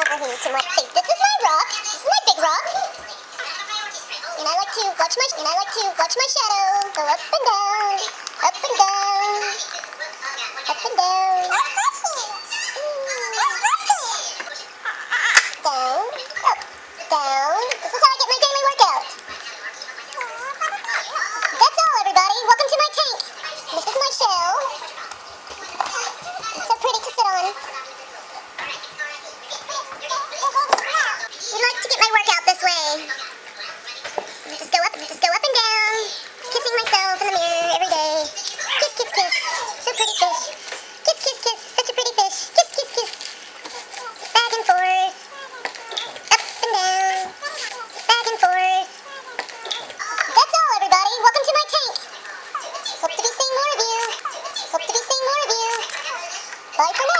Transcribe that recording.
So this is my rock. This is my big rock. And I like to watch my shadow go up and down, up and down, up and down. Down, up, down. This is how I get my daily workout. That's all, everybody. Welcome to my tank. This is my shell. It's so pretty to sit on. I like to get my workout this way. Just go up and down, kissing myself in the mirror every day. Kiss, kiss, kiss. So pretty fish. Kiss, kiss, kiss. Such a pretty fish. Kiss, kiss, kiss. Back and forth. Up and down. Back and forth. That's all, everybody. Welcome to my tank. Hope to be seeing more of you. Hope to be seeing more of you. Bye for now.